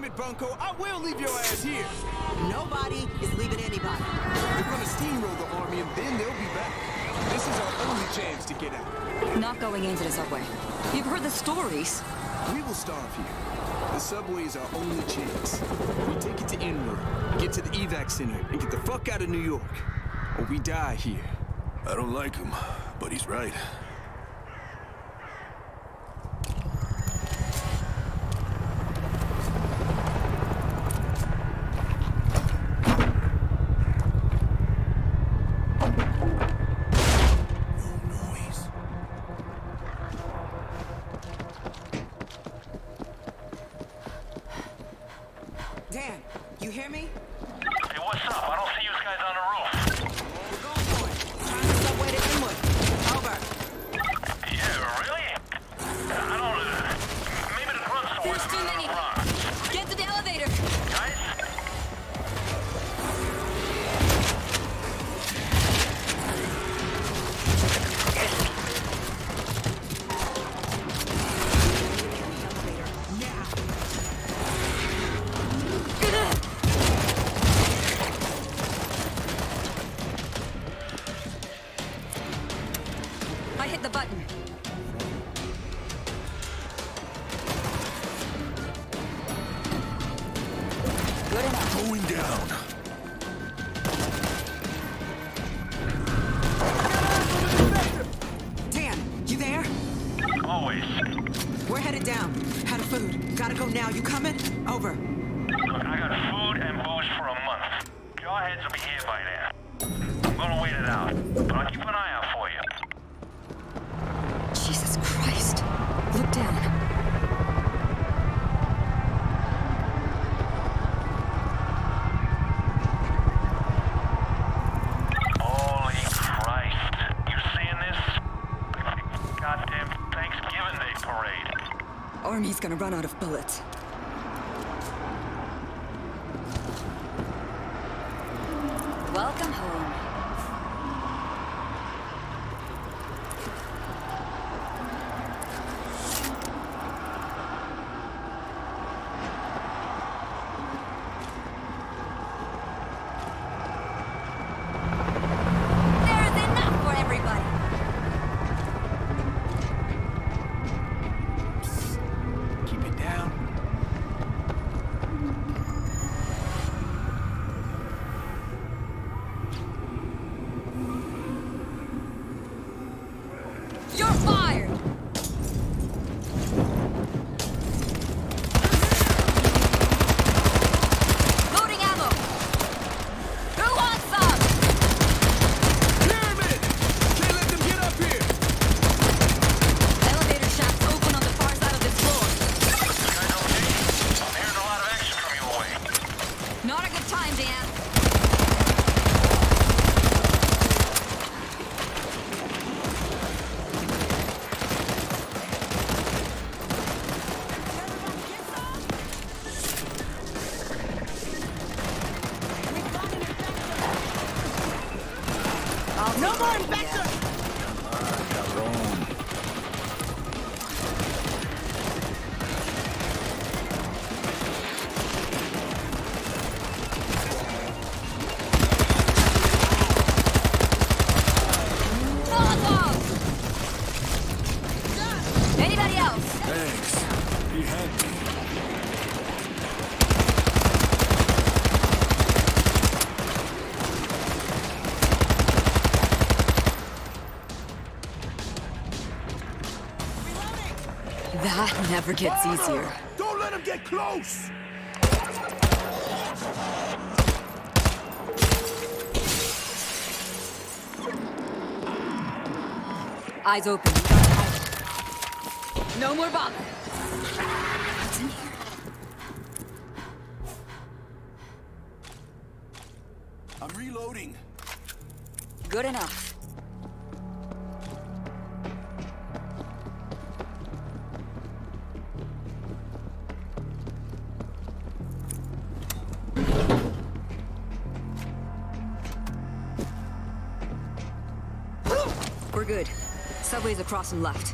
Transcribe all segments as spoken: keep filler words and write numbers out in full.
it, Bunko. I will leave your ass here. Nobody is leaving anybody. We're gonna steamroll the army and then they'll be back. This is our only chance to get out. Not going into the subway. You've heard the stories. We will starve here. The subway is our only chance. We take it to Inwood, get to the evac center, and get the fuck out of New York. Or we die here. I don't like him, but he's right. Dan, you hear me? Hey, what's up? I don't see you guys on the roof. We're going for it. Trying the subway to Inwood. Over. Yeah, really? I don't... Uh, maybe the drugstore. There's too many. Get to the elevator. Guys? I hit the button. Good enough. Going down. Dan, you there? Always. We're headed down. Out of food. Gotta go now. You coming? Over. Look, I got food and booze for a month. Jawheads will be here by then. I'm gonna wait it out, but I'll keep an eye out for you. Jesus Christ. Look down. Holy Christ. You seeing this? Goddamn Thanksgiving Day parade. Army's gonna run out of bullets. Welcome home. There's enough for everybody. Keep it down. You're fired! Loading ammo! Who wants some? Pyramid! Can't let them get up here! Elevator shaft's open on the far side of this floor. You guys okay? I'm hearing a lot of action from your way. Not a good time, Dan. No more infector! Molotov! Anybody else? Thanks. He had me. That never gets easier. Don't let him get close! Eyes open. No more bother. What's in here? I'm reloading. Good enough. We're good. Subway's across and left.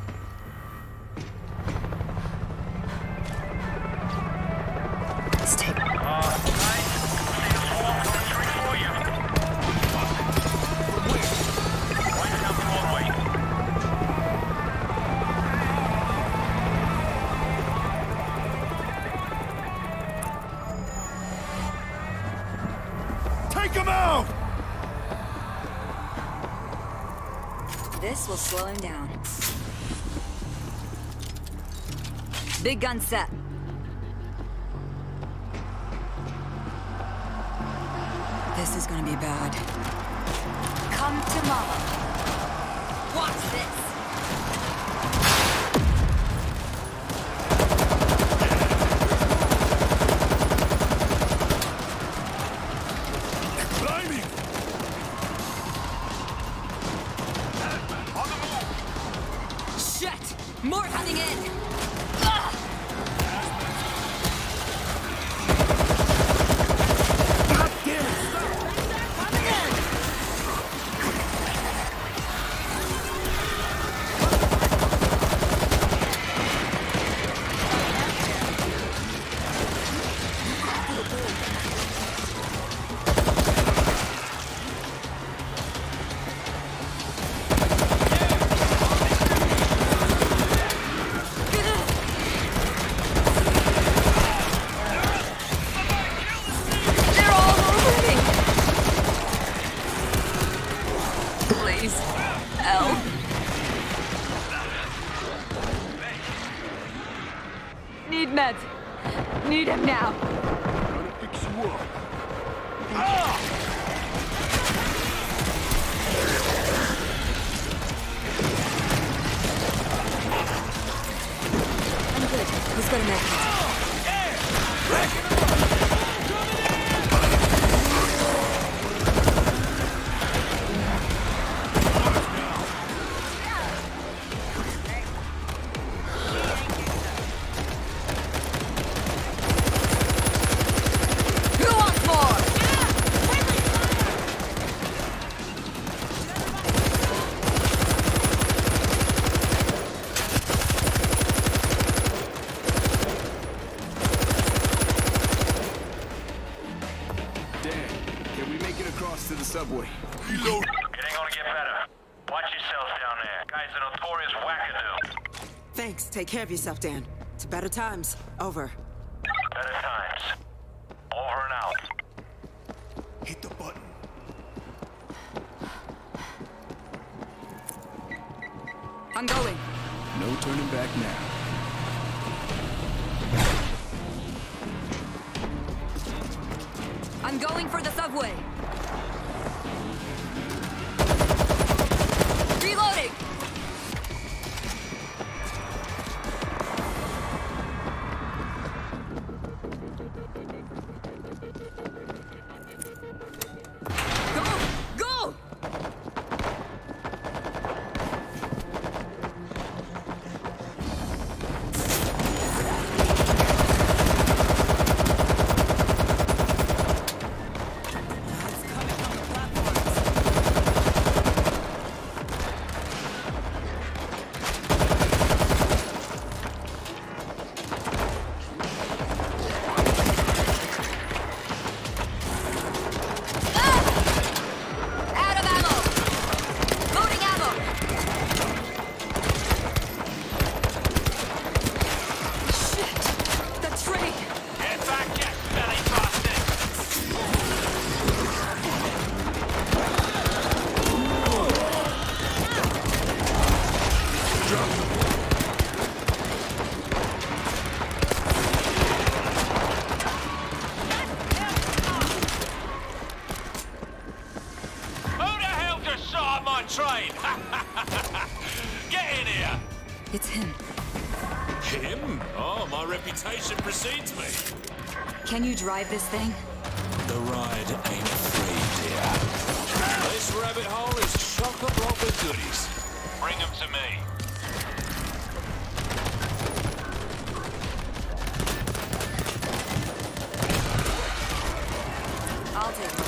Take him out! This will slow him down. Big gun set. This is gonna be bad. Come to mama. Watch this. Climbing! On the move! Shit! More coming in! Ugh! God damn it! Coming in! They're all moving! Please, help. Need meds. Need him now. Fix you up. I'm good. He's got a med. Who wants more? Dan, can we make it across to the subway? Reload. It ain't gonna get better. Watch yourselves down there. Guy's a notorious wackadoo. Thanks. Take care of yourself, Dan. To better times. Over. Better times. Over and out. Hit the button. I'm going. No turning back now. I'm going for the subway. Reloading! Go! Go! Out of ammo! Loading ammo! Shit! The train! Get back, you belly bastard! Who the hell just shot at my train? Get in here! It's him. Him? Oh, my reputation precedes me. Can you drive this thing? The ride ain't free, dear. This rabbit hole is chock-a-block with goodies. Bring him to me. I'll take it.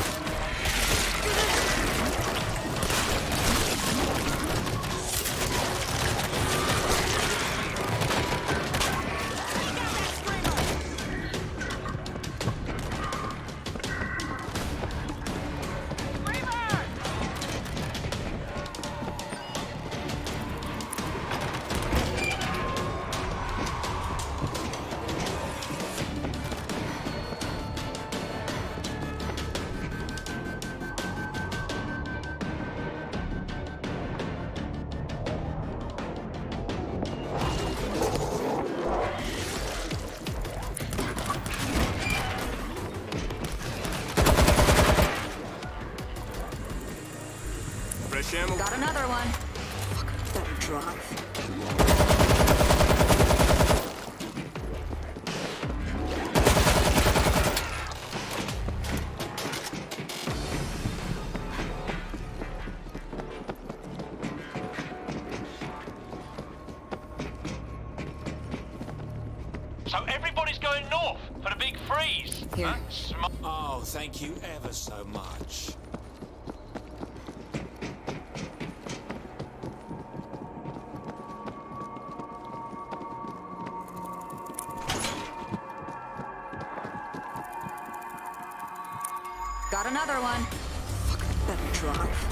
fresh ammo? Got another one. Better drive. So everybody's going north for the big freeze. Here. Huh? Sm- Oh, thank you ever so much. Got another one. Better drive.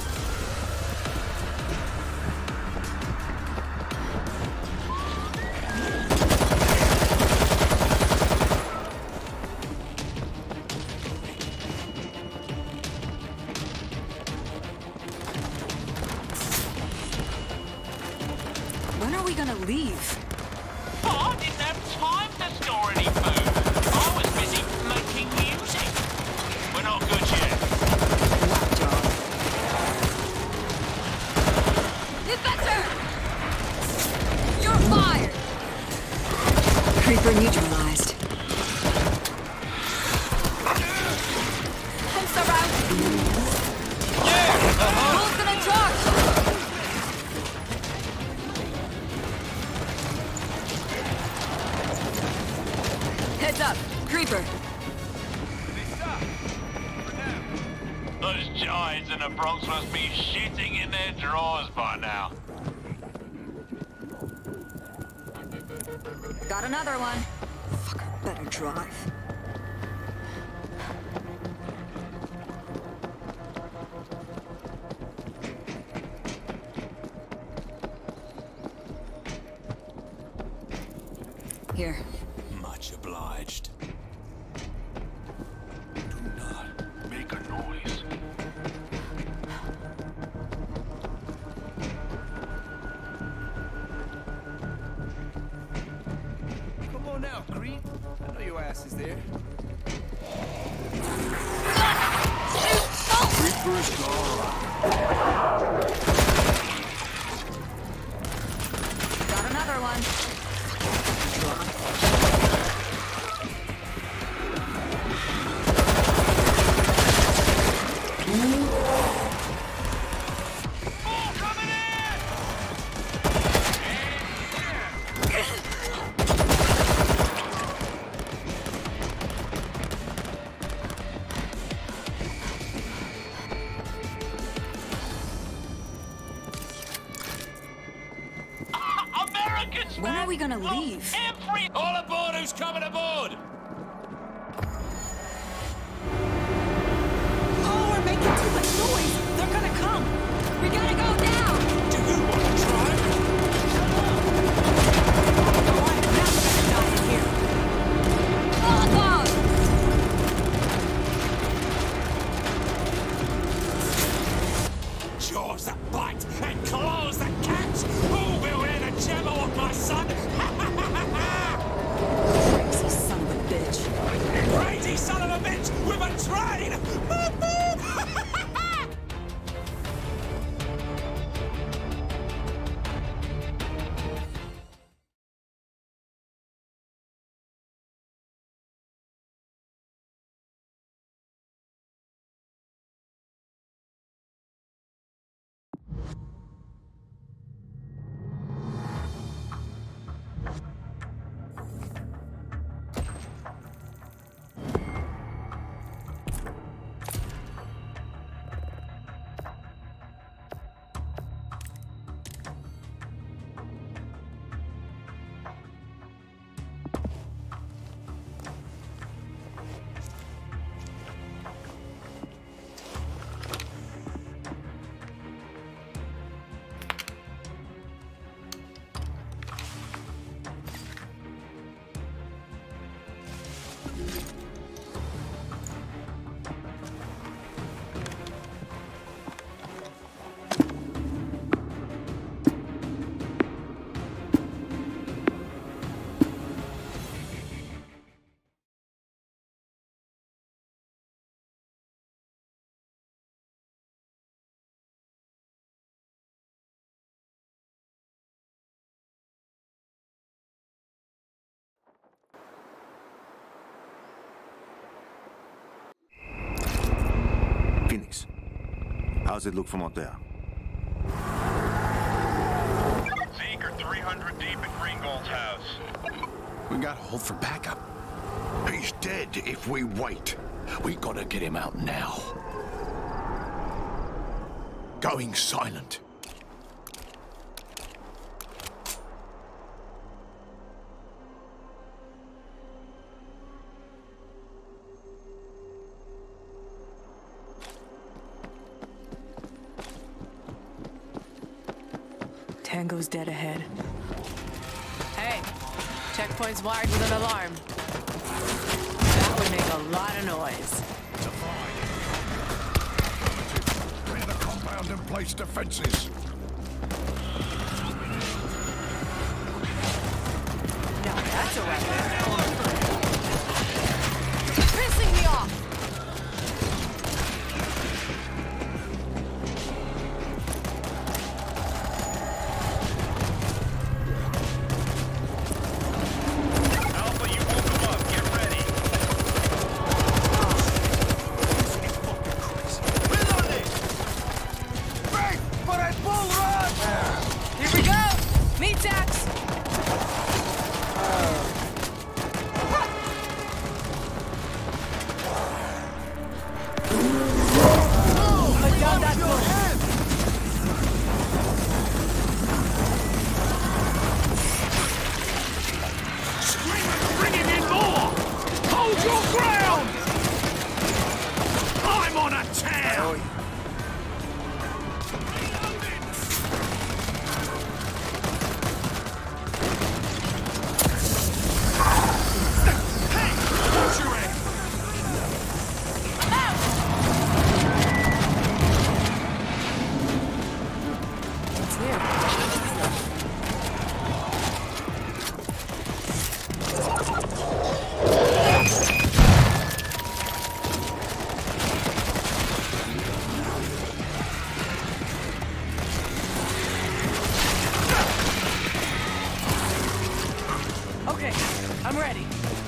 When are we gonna leave? Oh, I didn't have time to store any food. I was busy making music. We're not good yet. Inspector! You're fired! Creeper neutralized. I'm surrounded. Who's gonna charge? Heads up, Creeper. Those giants in the Bronx must be shitting in their drawers by now. Got another one. Better drive. Here. Much obliged. Do not make a noise. Come on now, creep. I know your ass is there. Creeper's gone. Got another one. Americans, When man! are we gonna Look, leave? Every All aboard! Who's coming aboard? Oh, we're making too much noise. They're gonna come. We gotta go now! Do you want to try? All right, now we're gonna die in here. Fuck off! Jaws that bite and claws that catch. Who will wear the gem off my son? Crazy son of a How's it look from out there? Zeke are three hundred deep at Greengold's house. We gotta hold for backup. He's dead if we wait. We gotta get him out now. Going silent. Tango's dead ahead. Hey, checkpoint's wired with an alarm. That would make a lot of noise. Clear the compound and place defenses. Now that's a weapon. Pissing me off! I'm ready.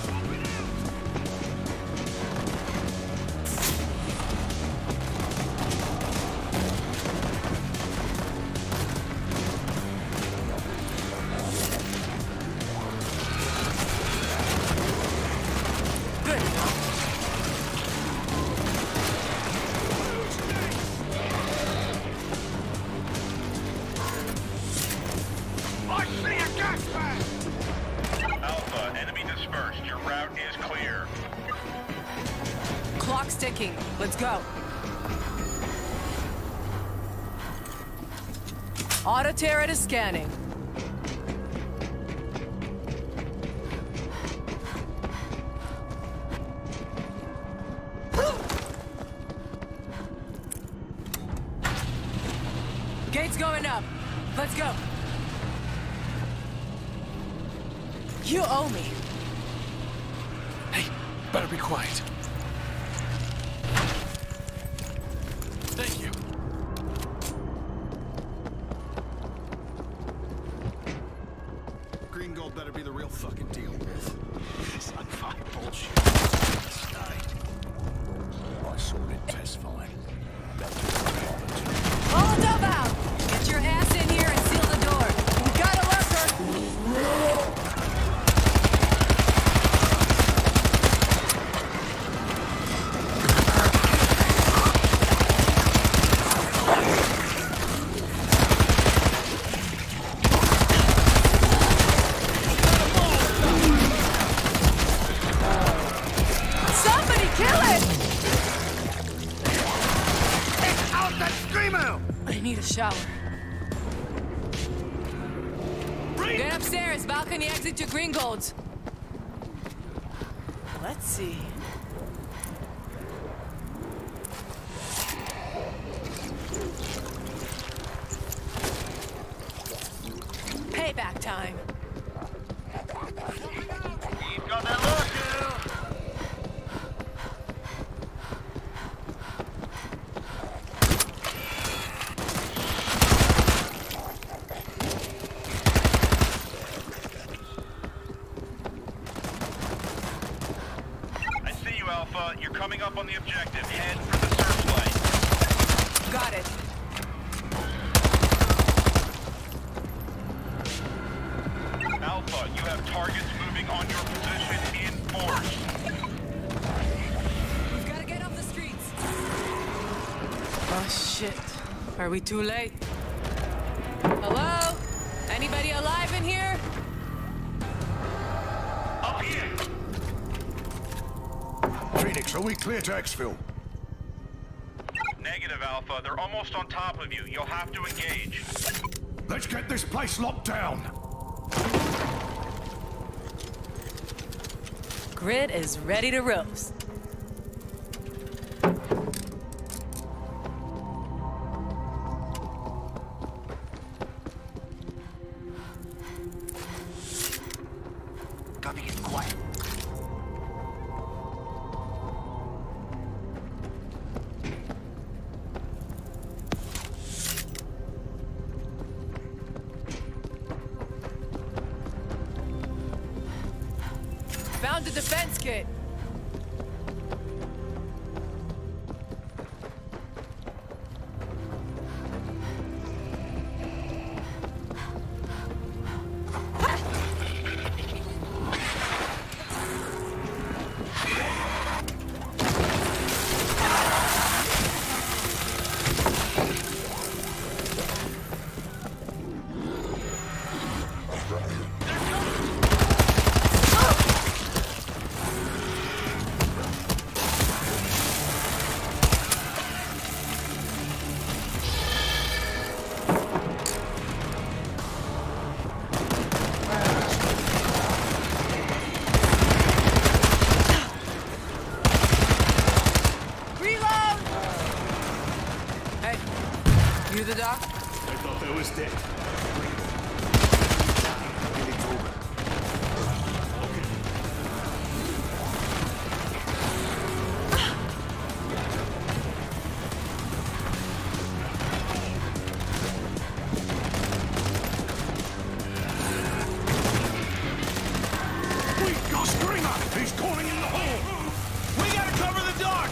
Clock's ticking. Let's go. Auto turret is scanning. Gate's going up. Let's go. You owe me. Hey, better be quiet. Thank you. Greengold better be the real fucking deal, Wolf. This unfine bullshit. I saw it test fine. Molotov out! Get your ass in here and seal the door. We got a lurker! Somebody kill it! Get out that screamer! I need a shower. Get upstairs, balcony exit to Greengold's. Let's see. Payback time. He's got that look, Alpha, you're coming up on the objective. Head for the searchlight. got it. Alpha, you have targets moving on your position in force. We've got to get off the streets. Oh, shit. Are we too late? Hello? Anybody alive in here? Up here! Phoenix, are we clear to exfil? Negative, Alpha. They're almost on top of you. You'll have to engage. Let's get this place locked down. Grid is ready to roast. Copy it quiet. Found the defense kit. You the doc? I thought that was dead. We got Stringer! He's calling in the hole! We gotta cover the dock!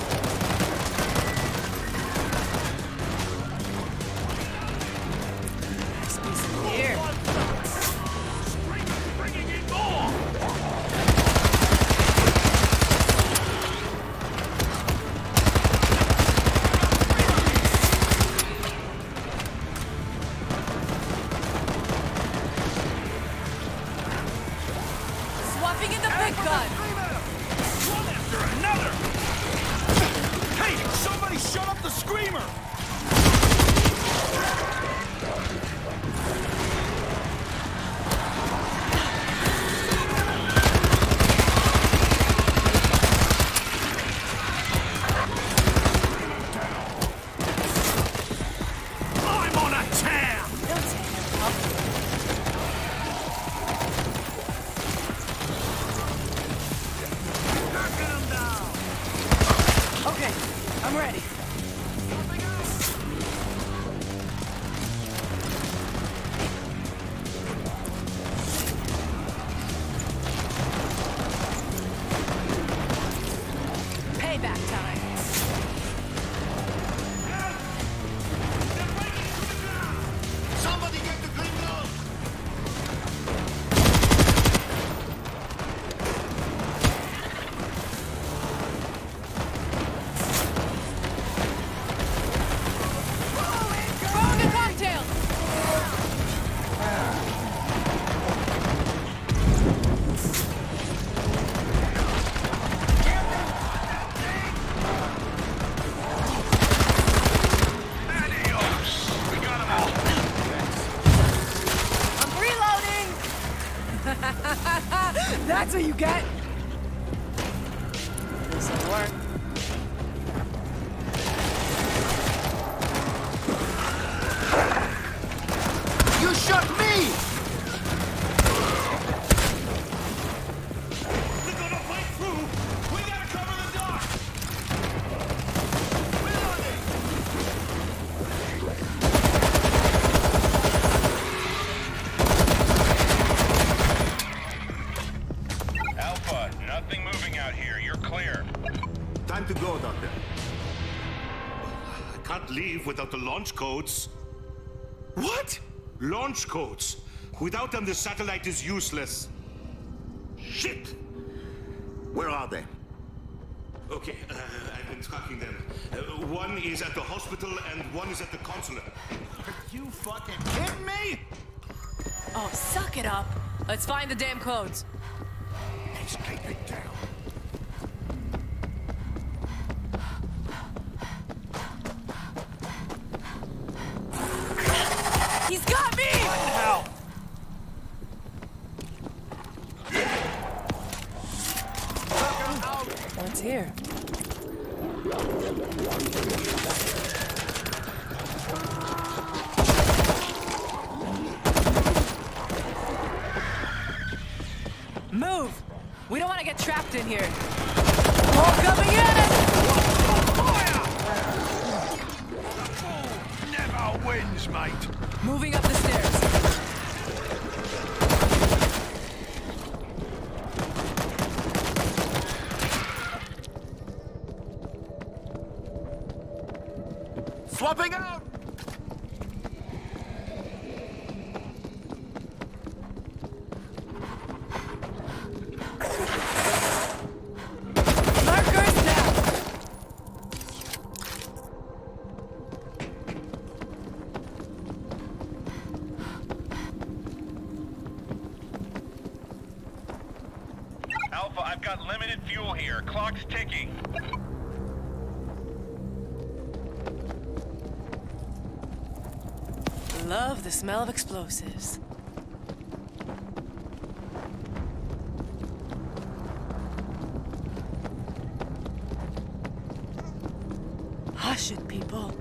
Here. Stringer's bringing in more! Swapping in the big gun. One after another! Hey, somebody shut up the screamer! I'm on a tear! Don't take him, pup. Knocking him down! Okay, I'm ready. Payback time. Somebody get the criminal! can't leave without the launch codes. What? Launch codes. Without them, the satellite is useless. Shit! Where are they? Okay, uh, I've been tracking them. Uh, one is at the hospital and one is at the consulate. Are you fucking kidding me? Oh, suck it up. Let's find the damn codes. Let's keep it down. He's got me! Hell! What's here? Move! We don't want to get trapped in here. More coming in! Fire! Never wins, mate. Moving up the stairs. Swapping out! Markers down! Alpha, I've got limited fuel here. Clock's ticking. Love the smell of explosives. Hush it, people.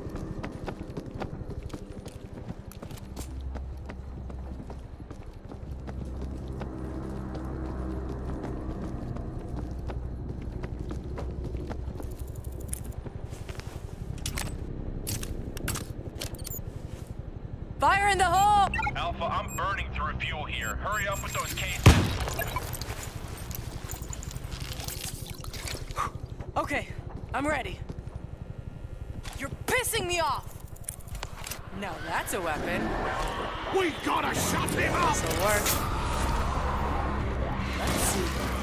Fire in the hole! Alpha, I'm burning through fuel here. Hurry up with those cases. Okay, I'm ready. You're pissing me off! Now that's a weapon. We gotta shut him up! This'll work. Let's see.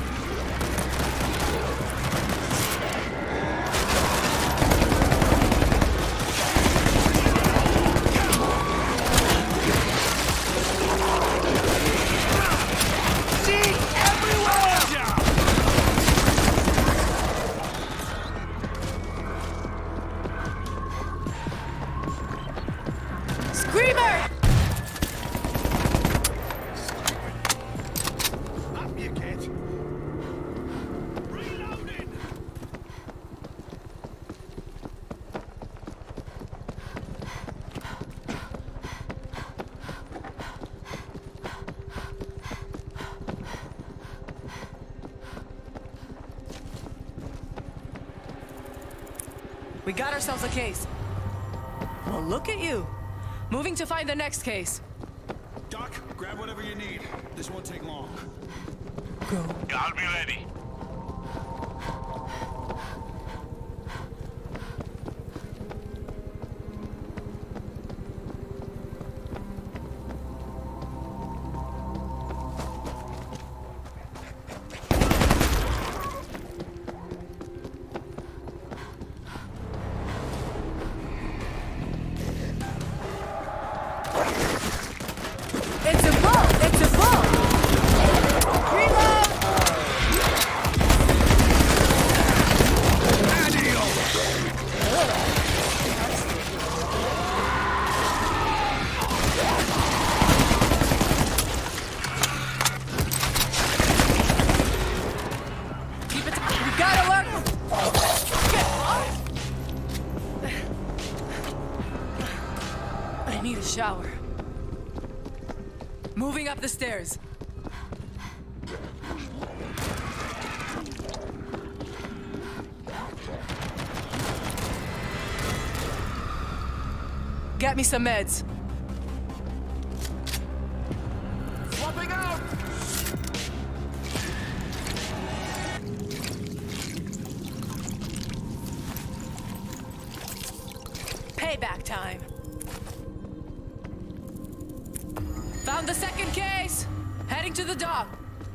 Screamer! Up you get. Reloading! We got ourselves a case. Well, look at you. Moving to find the next case. Doc, grab whatever you need. This won't take long. Go. I'll be ready. It's a ball! It's a ball! Reload! Keep it. We gotta work. Get off. I need a shower. Moving up the stairs. Get me some meds. Swapping out! Payback time. Found the second case. Heading to the dock.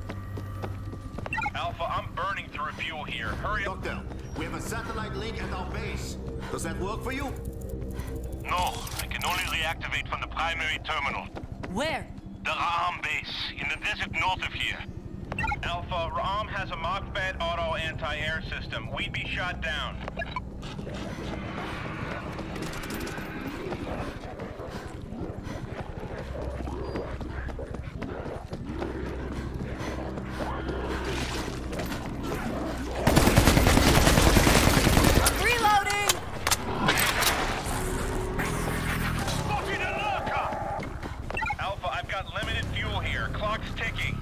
Alpha, I'm burning through fuel here. Hurry up. Doctor, we have a satellite link at our base. Does that work for you? No, I can only reactivate from the primary terminal. Where? The Ra'am base, in the desert north of here. Alpha, Ra'am has a Mach-Fed auto anti-air system. We'd be shot down. Reloading! Alpha, I've got limited fuel here. Clock's ticking.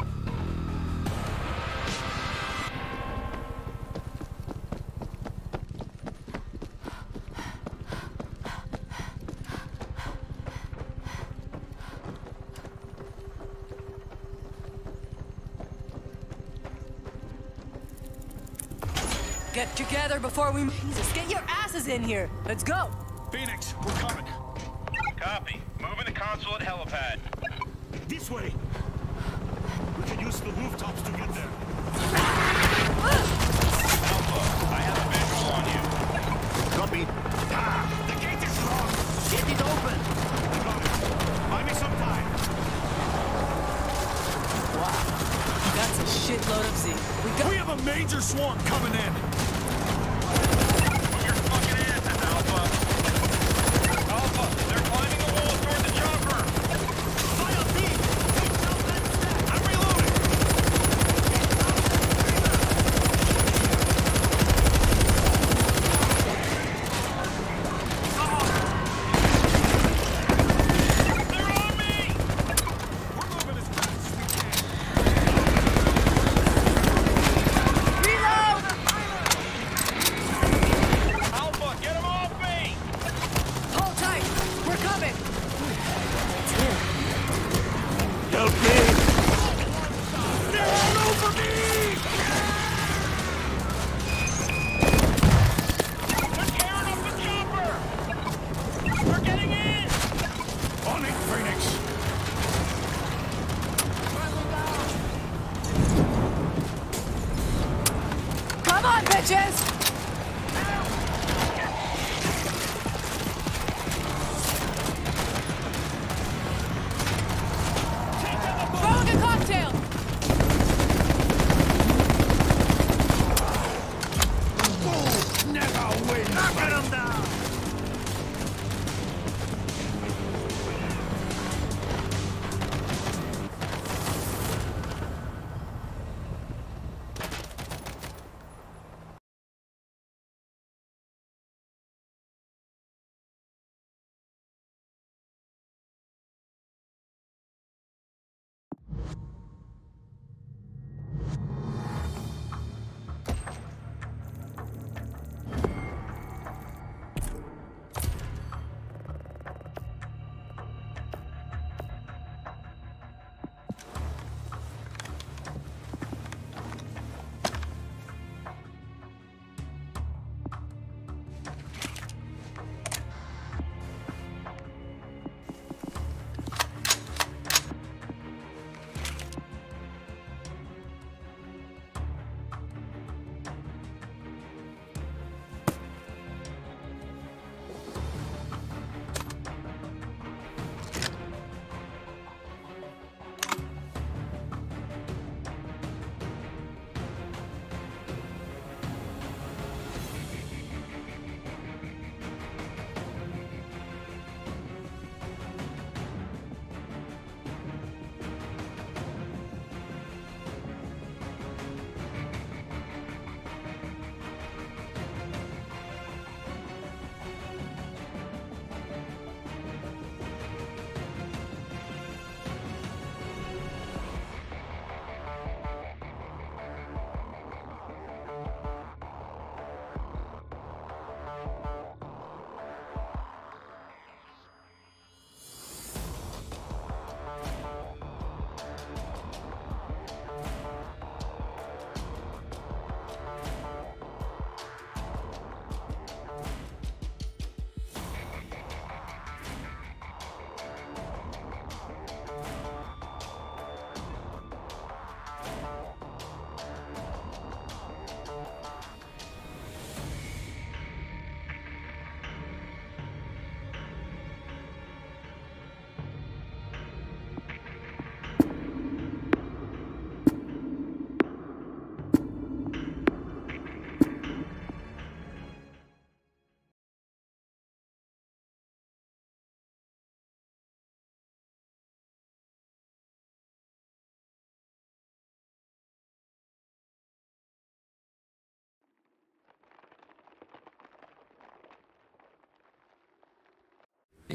Get together before we... Jesus, get your asses in here. Let's go. Phoenix, we're coming. Copy. Moving to consulate helipad. This way. We can use the rooftops to get there. Alpha, I have a visual on you. Copy. Ah, the gate is locked. Get it open. Got it. Buy me some time. Wow. That's a shitload of Z. We got... We have a major swarm coming in. Move your fucking asses, Alpha. Alpha, they're climbing the wall toward the chopper. Fire beam. I'm reloading. They're on me. We're moving as fast as we can. Reload!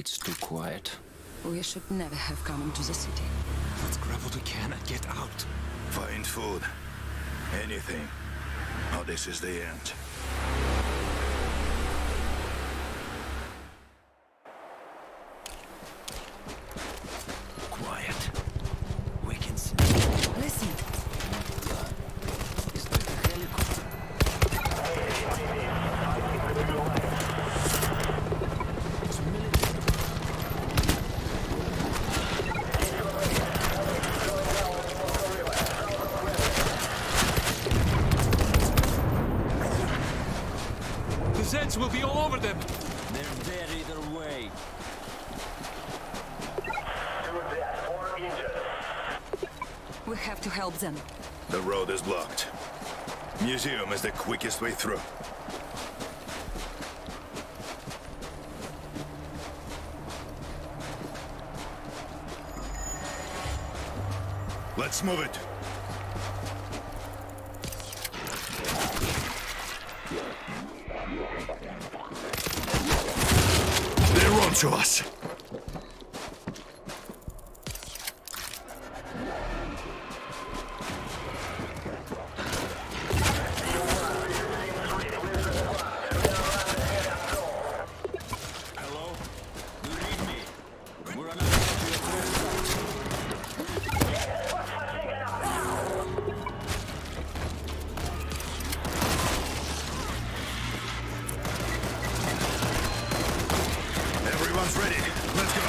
It's too quiet. We should never have come into the city. Let's grab what we can and get out. Find food. Anything. Oh, this is the end. Quiet. We can see. Listen. It's like a helicopter. It's military. The Zeds will be all over them. They're dead either way. We have to help them. The road is blocked. Museum is the quickest way through. Let's move it. They're on to us. Hello? You read me? We're on our way to your clear site. Everyone's ready. Let's go.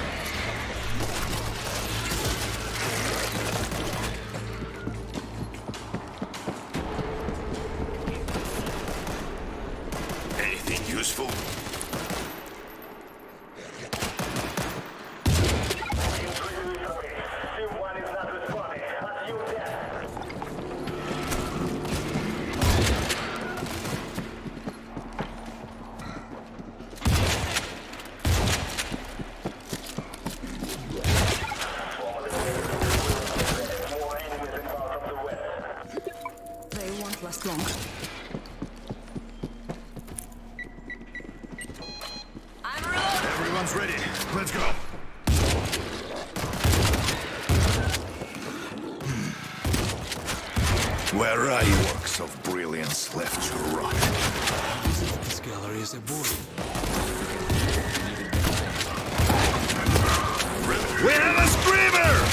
Anything useful? They won't last long. Everyone's ready. Let's go. Hmm. Where are you? Works of brilliance left to rot. This gallery is a boy. We have a screamer!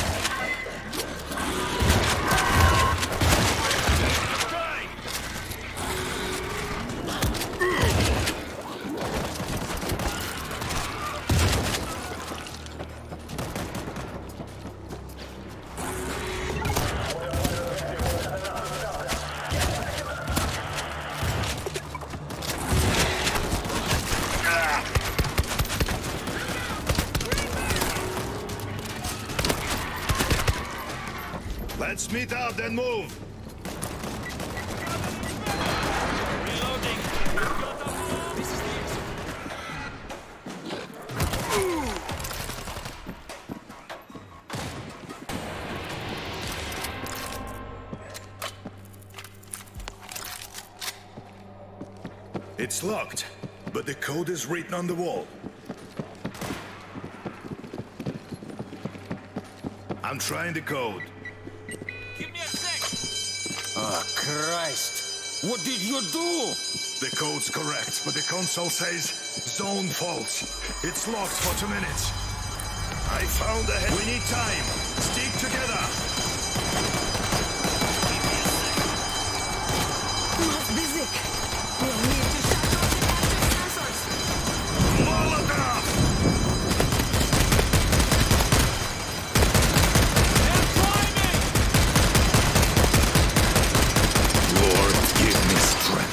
Let's meet out, then move! Reloading. This is the exit. It's locked, but the code is written on the wall. I'm trying the code. Give me a sec. Oh, Christ. What did you do? The code's correct, but the console says zone false. It's locked for two minutes. I found a... We need time. Stick together. Must be Zik. We'll need to shut off the active sensors. Molotov! Lord, give me strength.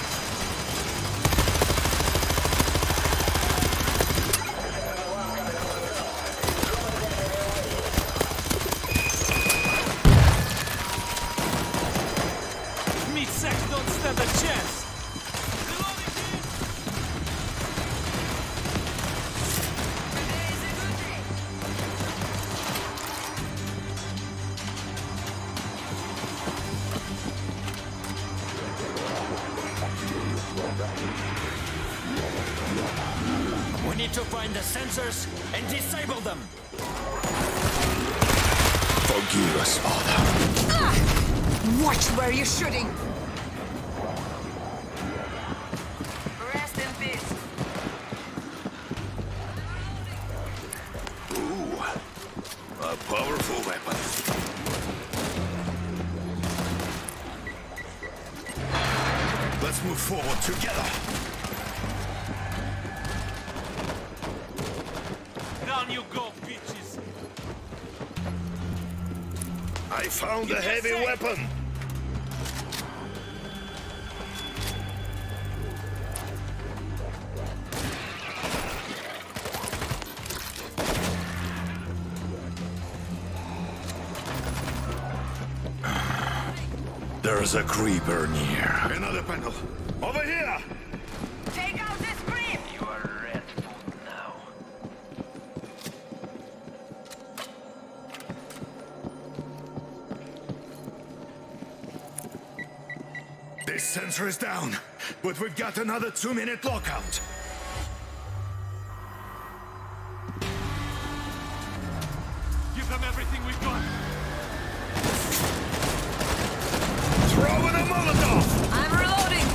need to find the sensors and disable them. Forgive us, Father. Ah! Watch where you're shooting! Rest in peace. Ooh, a powerful weapon. Let's move forward together. Down you go, bitches. I found a heavy weapon. There's a creeper near. Another panel. Over here! Take out this creep! You are red food now. This sensor is down, but we've got another two-minute lockout. Give them everything we've got. Throwing a Molotov! I'm reloading!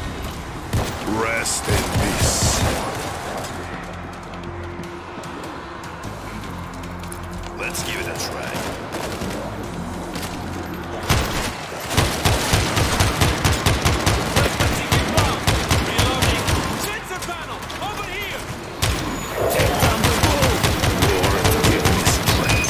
Rest in peace. Let's give it a try. Reloading. Sensor panel, over here. Take down the wall! Lord, give me strength.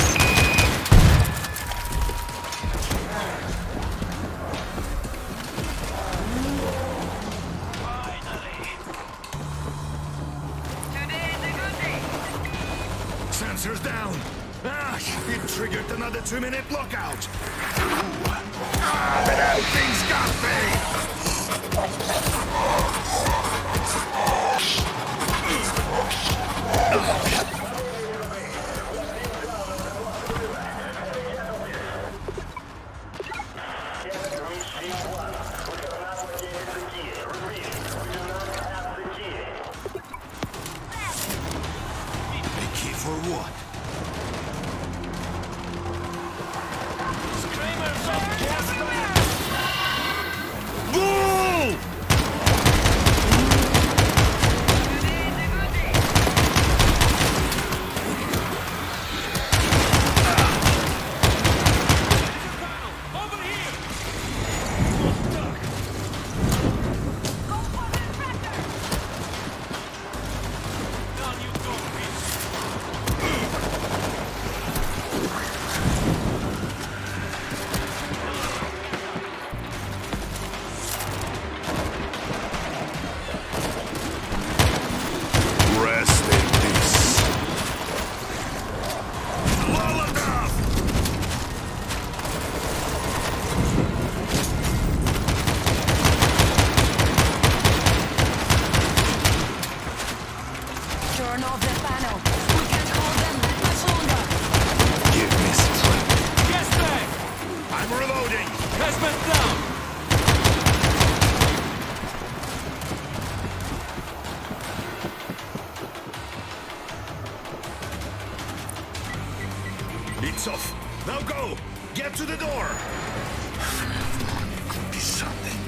Today's a good day! Sensors down. Ah, it triggered another two-minute lockout. Ooh. Ah, that thing's got me! A key for what? Screamers of Casper. Bull! Over here. Down you go, bitch. Rest in peace. Molotov! Turn off the panel. We can't hold them that much longer. Give me strength. Gas bag. I'm reloading. Husband down. It's off. Now go. Get to the door. Could be something.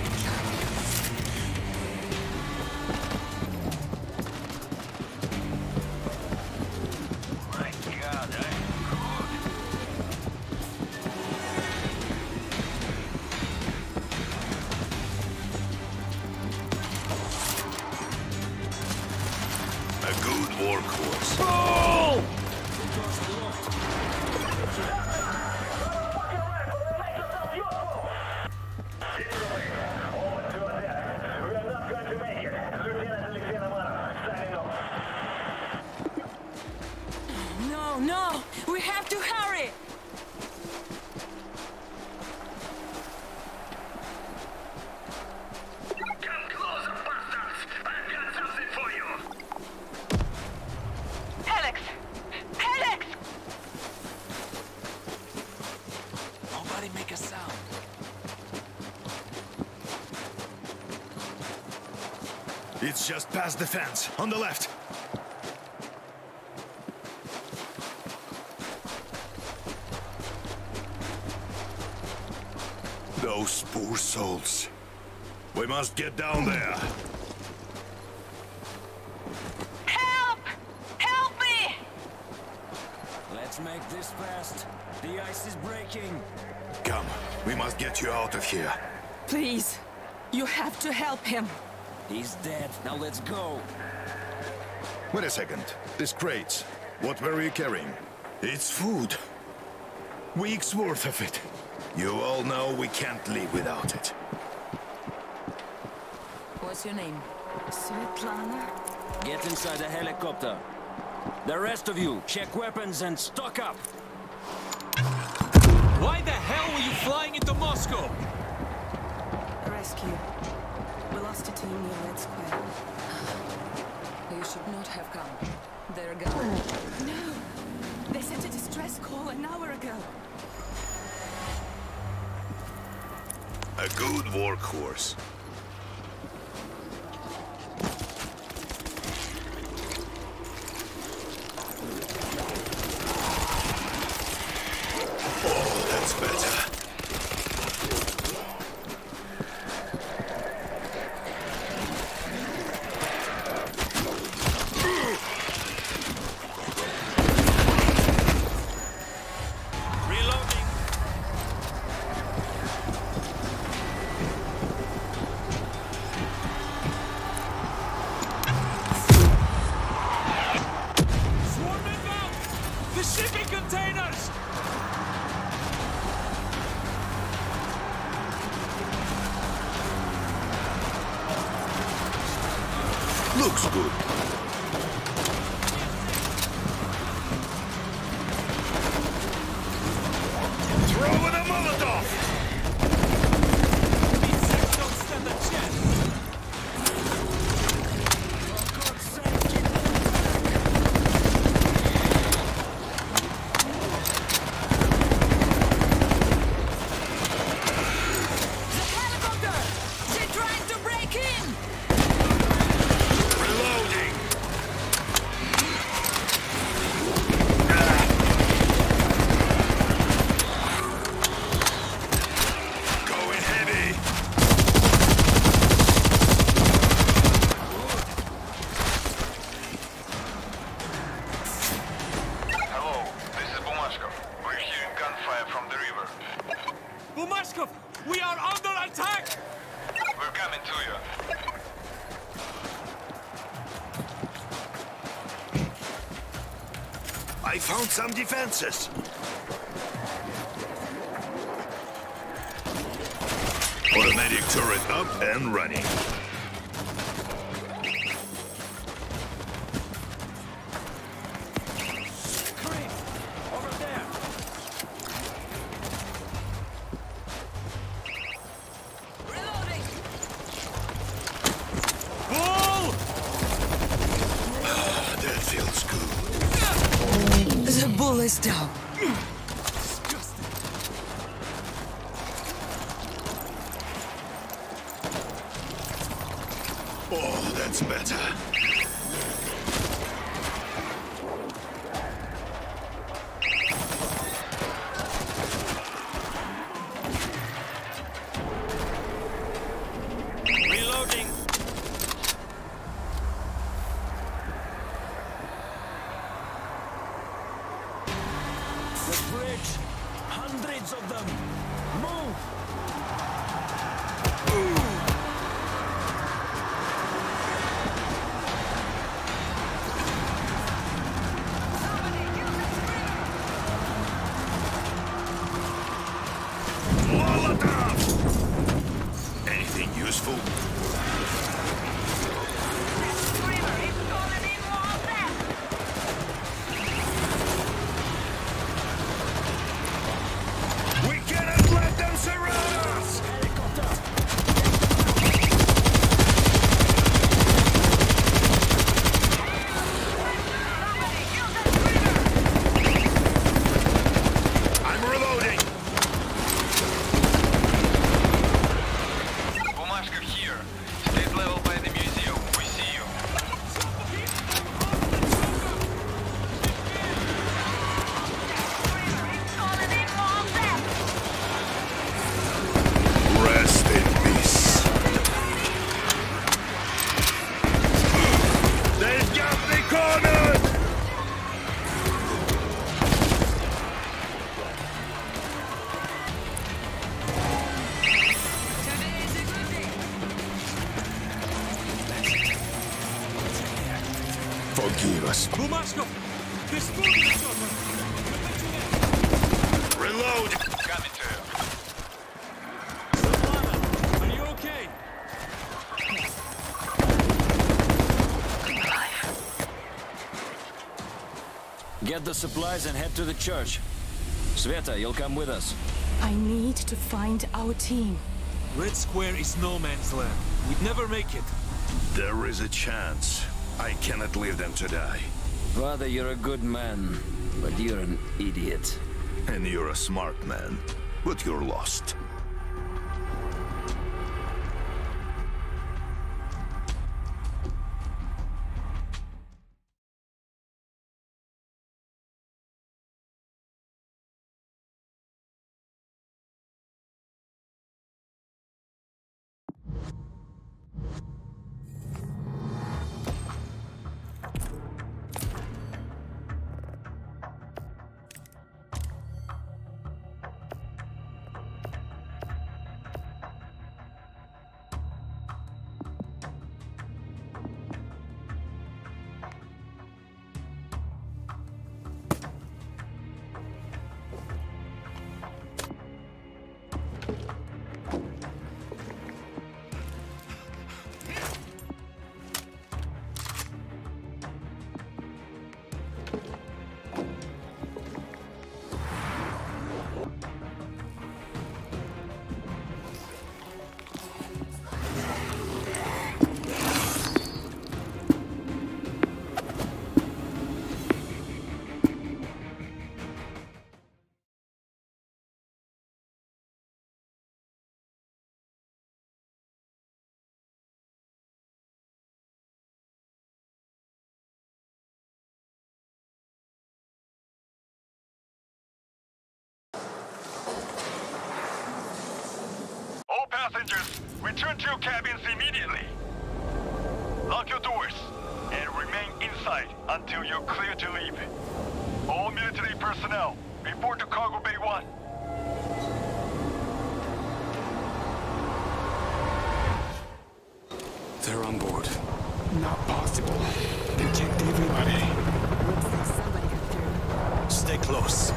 My God, I'm A good workhorse. Oh! No, no! We have to hurry! Come closer, bastards! I've got something for you! Alex! Alex! Nobody make a sound. It's just past the fence, on the left. Those poor souls. We must get down there. Help! Help me! Let's make this fast. The ice is breaking. Come, we must get you out of here. Please, you have to help him. He's dead. Now let's go. Wait a second. This crates. What were you carrying? It's food. Weeks worth of it. You all know we can't live without it. What's your name? Svetlana? Get inside the helicopter. The rest of you, check weapons and stock up. Why the hell were you flying into Moscow? Rescue. We lost a team near Red Square. You should not have come. They're gone. No! They sent a distress call an hour ago. A good workhorse. Oh, that's better. Looks good. Throw in a Molotov! Don't stand a chance. The helicopter! They're trying to break in! Reloading! Going heavy! Hello, this is Bumashkov. We're hearing gunfire from the river. Bumashkov, we are under attack! We're coming to you. I found some defenses. Automatic turret up and running. Creep! Over there! Reloading! Bull! That feels good. The bull is down. Oh, that's better. Reloading! The bridge! Hundreds of them! Move! Molotov! Anything useful? We cannot let them surrender! Forgive us. Bumashkov! There's food in the chopper! Reload! Coming to you. Savannah, are you okay? Get the supplies and head to the church. Sveta, you'll come with us. I need to find our team. Red Square is no man's land. We'd never make it. There is a chance. I cannot leave them to die. Father, you're a good man, but you're an idiot. And you're a smart man, but you're lost. Passengers, return to your cabins immediately. Lock your doors and remain inside until you're clear to leave. All military personnel, report to Cargo Bay one. They're on board. Not possible. They kicked everybody. Looks like somebody got through. Stay close.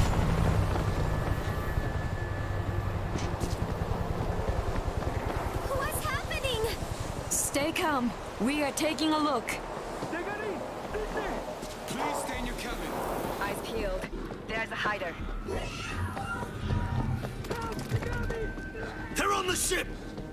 Stay calm. We are taking a look. Please stay in your cabin. Eyes peeled. There's a hider. They're on the ship!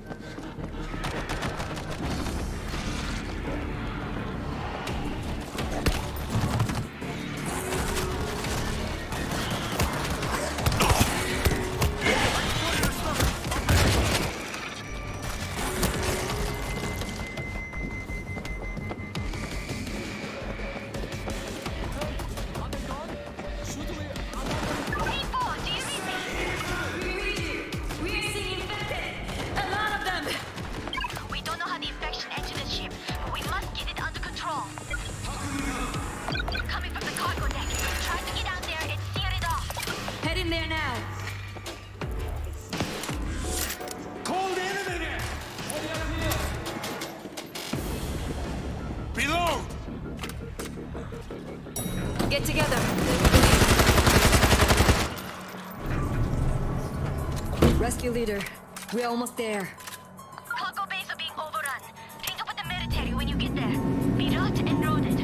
Get together. Rescue leader, we're almost there. Cargo bays are being overrun. Think up with the military when you get there. Be route and loaded.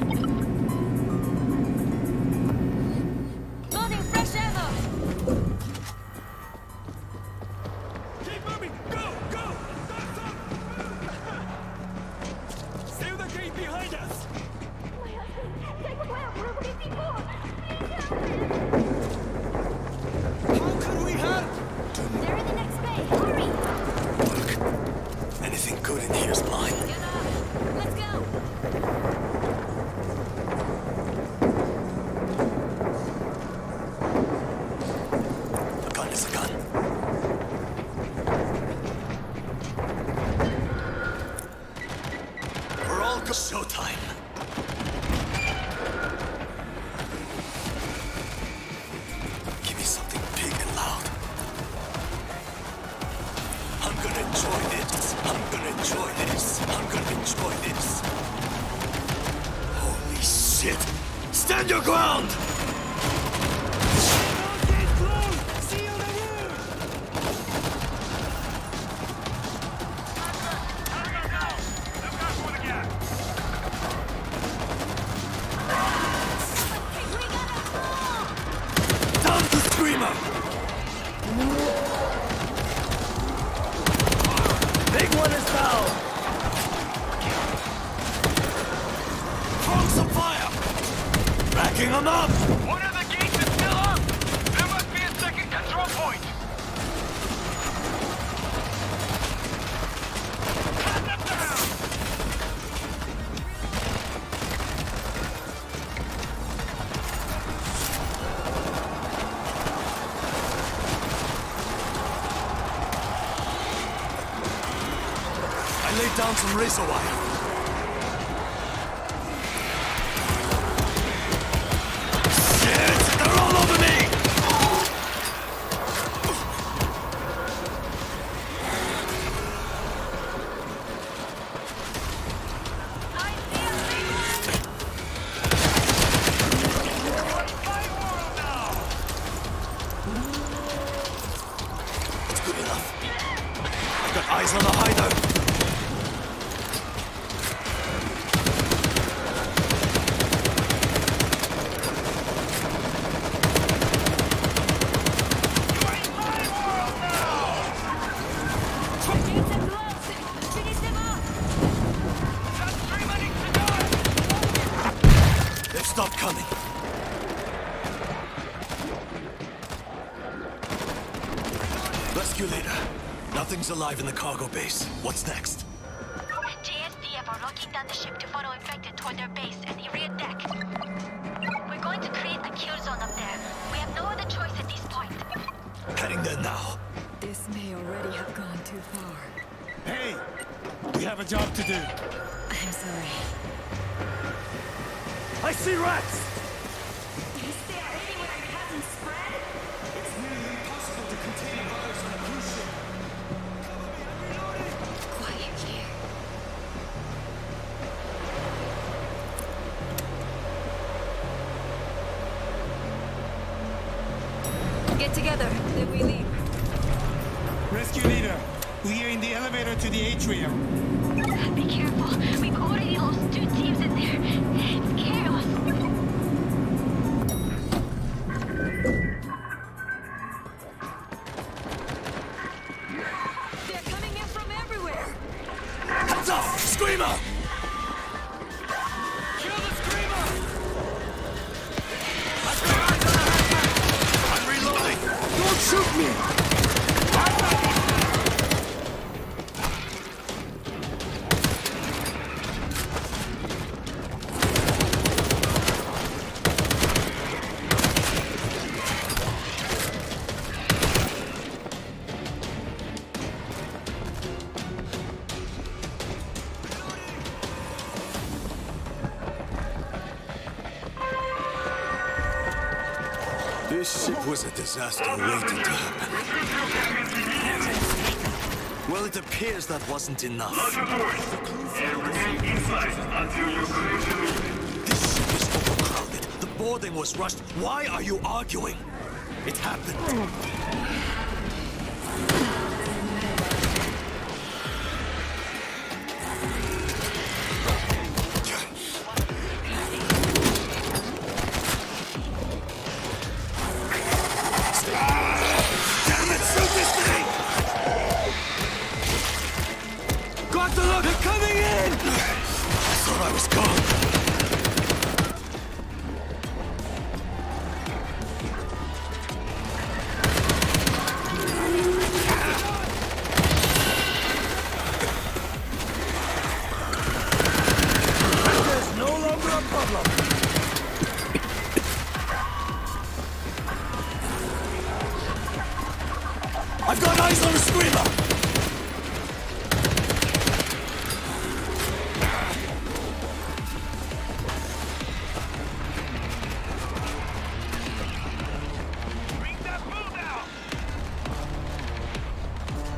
Loading fresh ammo! Keep moving! Go! Go! Stop! Stop! Seal the gate behind us! How can we help? They're in the next bay. Hurry! Look, Shit! Stand your ground! Down to Screamer! Big one is down! Throwing some fire! Backing them up! One of the gates is still up! There must be a second control point! Cut them down! I laid down some razor wire. Shit! They're all over me! It's good enough. I've got eyes on the hideout. They've stopped coming. Rescue leader. Nothing's alive in the cargo base. What's next? J S D F are locking down the ship to follow infected toward their base and the rear deck. We're going to create a kill zone up there. We have no other choice at this point. Heading there now. This may already have gone too far. Hey! We have a job to do. I'm sorry. I see rats! Is there anywhere it hasn't spread? It's nearly impossible to contain a virus on a cruise ship. Quiet here. Get together, then we leave. Rescue leader, we are in the elevator to the atrium. Be careful. We've already lost two teams in there. It's chaos. They're coming in from everywhere. Heads up! Screamer! Kill the Screamer! I'm reloading! Don't shoot me! This ship was a disaster waiting to happen. Well, it appears that wasn't enough. This ship is overcrowded. The boarding was rushed. Why are you arguing? It happened. Damn it, shoot this thing! Got to look! They're coming in! I thought I was gone. There's no longer a problem. I've got eyes on the Screamer! Bring that bull down!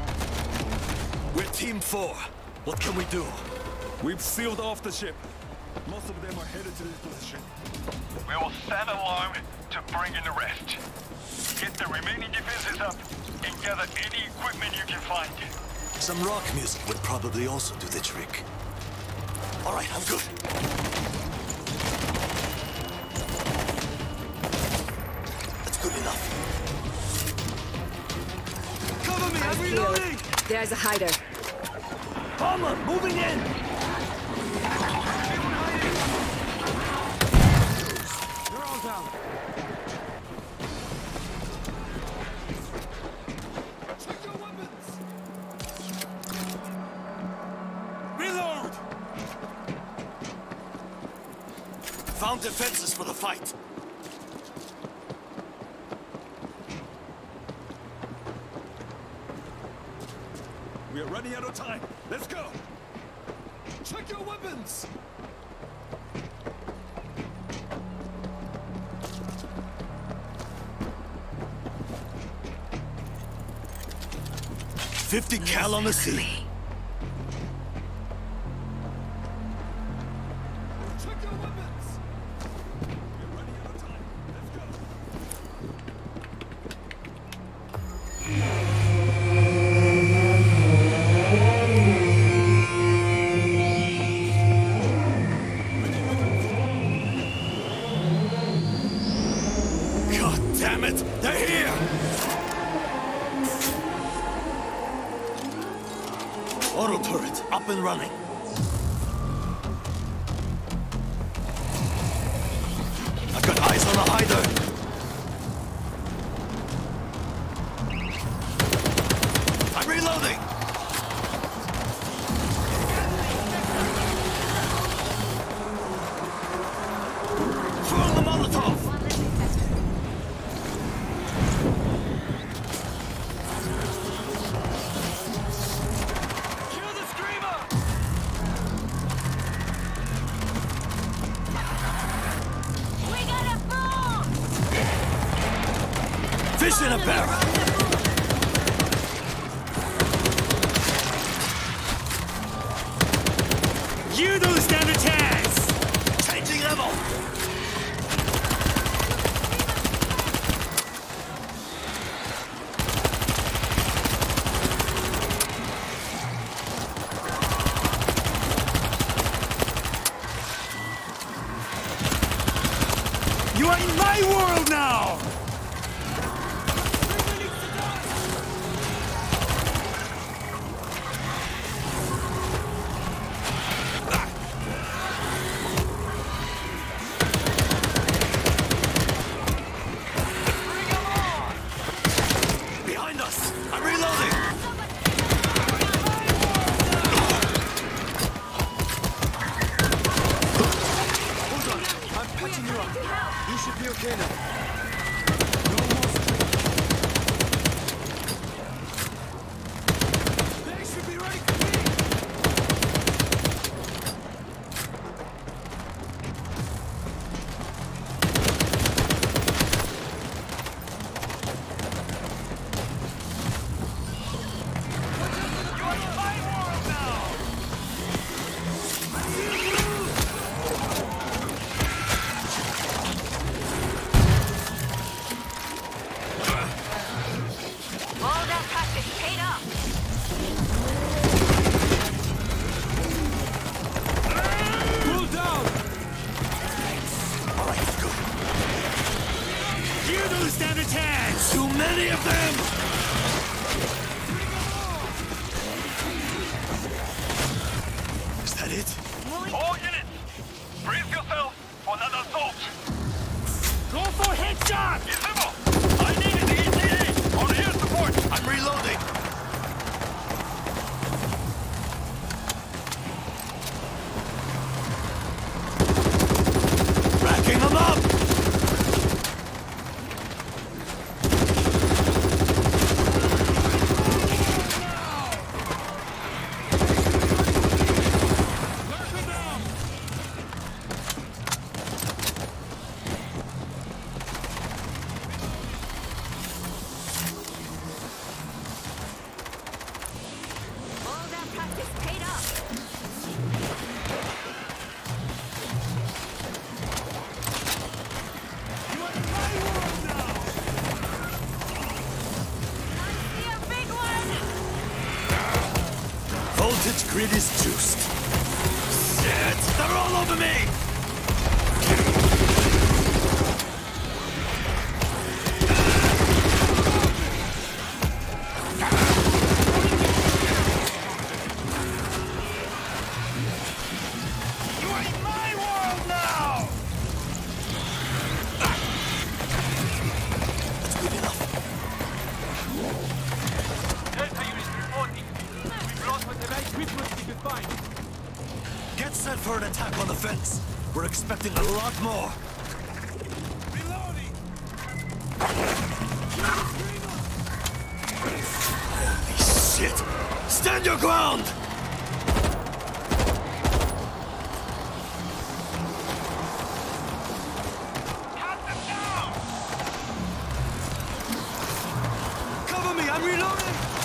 We're Team Four. What can we do? We've sealed off the ship. Most of them are headed to this position. We will set alarm to bring in the rest. Get the remaining defenses up and gather any equipment you can find. Some rock music would probably also do the trick. All right, I'm good. That's good enough. Cover me, I'm reloading! There's a hider. Bomber, moving in! They're all down. Check your weapons! Reload! Found defenses for the fight. We are running out of time. Let's go! Check your weapons! Fifty cal on the sea. Check your weapons! We're running out of time. Let's go! Damn it! They're here! Auto turret, up and running. I've got eyes on the hider. I'm reloading! Throw the Molotov! Fish in a barrel! You don't stand a chance! Changing level! You are in my world now! Behind us! I'm reloading! Hold on, I'm patching you up. You should be okay now. They should be ready for me! All that practice paid off. Pull down! All right, good. You don't stand a chance! Too many of them! Is that it? All units, brace yourself for another assault. Go for headshot! Gizmo, I need an E T A on air support. I'm reloading! Racking them up! grid is juiced. Shit! They're all over me! Get set for an attack on the fence. We're expecting a lot more. Reloading! Holy shit! Stand your ground! Cover me, I'm reloading!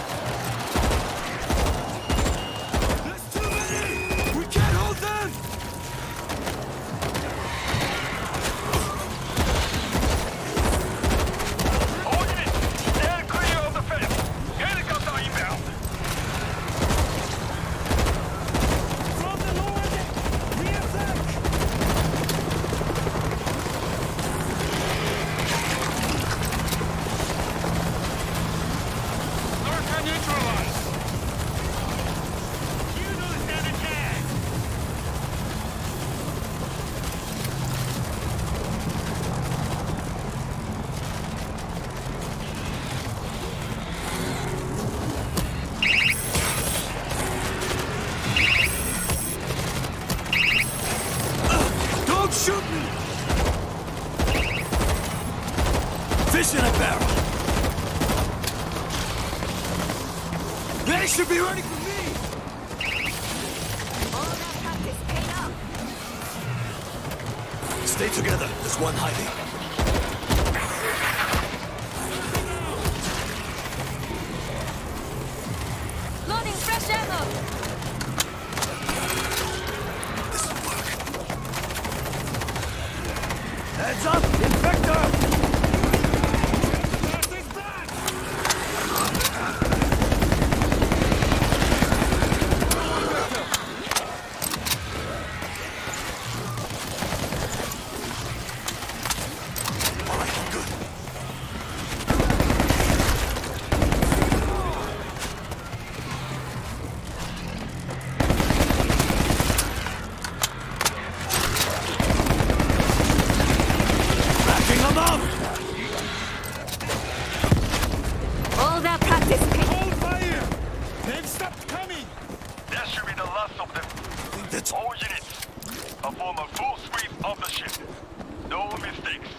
Shoot me! Fish in a barrel! They should be ready for me! All that practice paid off. Stay together, there's one hiding. Loading fresh ammo! Heads up! Infector! Alright, I'm good. All that practice paid. Hold fire! They've stopped coming! That should be the last of them. That's... All units, perform a full sweep of the ship. No mistakes.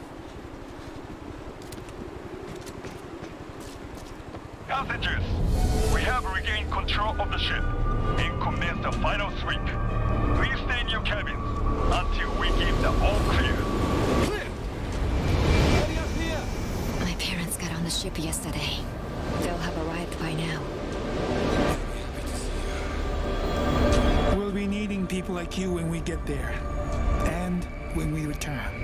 Passengers, we have regained control of the ship and commenced the final sweep. Please stay in your cabins until we give the all clear. Clear! Ready up here! My parents got on the ship yesterday. They'll have arrived by now. We'll be needing people like you when we get there. And when we return.